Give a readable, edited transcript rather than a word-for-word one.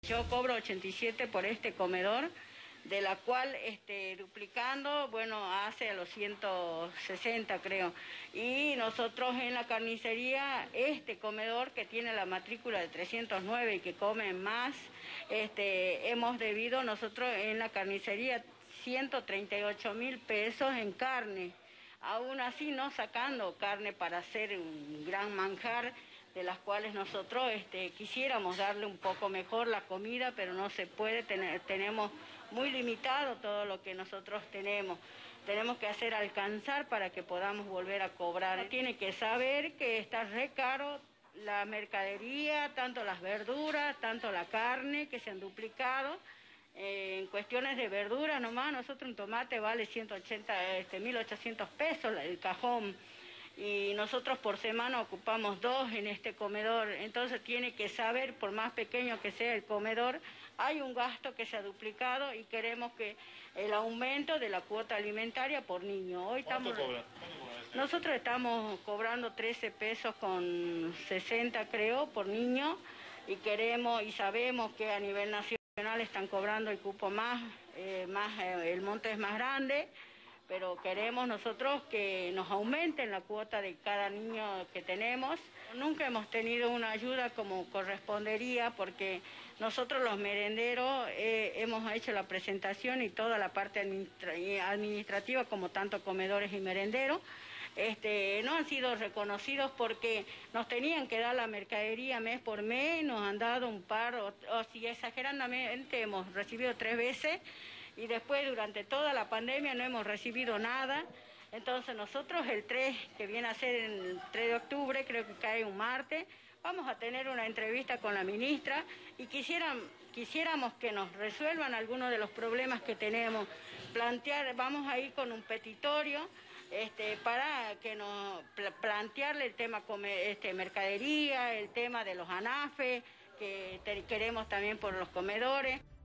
Yo cobro 87 por este comedor, de la cual duplicando, bueno, hace a los 160 creo. Y nosotros en la carnicería, este comedor que tiene la matrícula de 309 y que comen más, hemos debido nosotros en la carnicería 138.000 pesos en carne. Aún así no sacando carne para hacer un gran manjar, de las cuales nosotros quisiéramos darle un poco mejor la comida, pero no se puede, tenemos muy limitado todo lo que nosotros tenemos. Tenemos que hacer alcanzar para que podamos volver a cobrar. Tiene que saber que está re caro la mercadería, tanto las verduras, tanto la carne, que se han duplicado. En cuestiones de verdura nomás, nosotros un tomate vale 1.800 pesos el cajón, y nosotros por semana ocupamos 2 en este comedor. Entonces tiene que saber, por más pequeño que sea el comedor, hay un gasto que se ha duplicado y queremos que el aumento de la cuota alimentaria por niño. ¿Cuánto cobran? Nosotros estamos cobrando 13 pesos con 60 creo por niño, y queremos y sabemos que a nivel nacional están cobrando el cupo más, el monte es más grande, pero queremos nosotros que nos aumenten la cuota de cada niño que tenemos. Nunca hemos tenido una ayuda como correspondería, porque nosotros los merenderos hemos hecho la presentación y toda la parte administrativa, como tanto comedores y merenderos, no han sido reconocidos porque nos tenían que dar la mercadería mes por mes, nos han dado un par, o si exageradamente hemos recibido 3 veces, y después durante toda la pandemia no hemos recibido nada. Entonces nosotros el 3, que viene a ser el 3 de octubre, creo que cae un martes, vamos a tener una entrevista con la ministra y quisiéramos que nos resuelvan algunos de los problemas que tenemos. Vamos a ir con un petitorio para que nos plantearle el tema mercadería, el tema de los ANAFE, que queremos también por los comedores.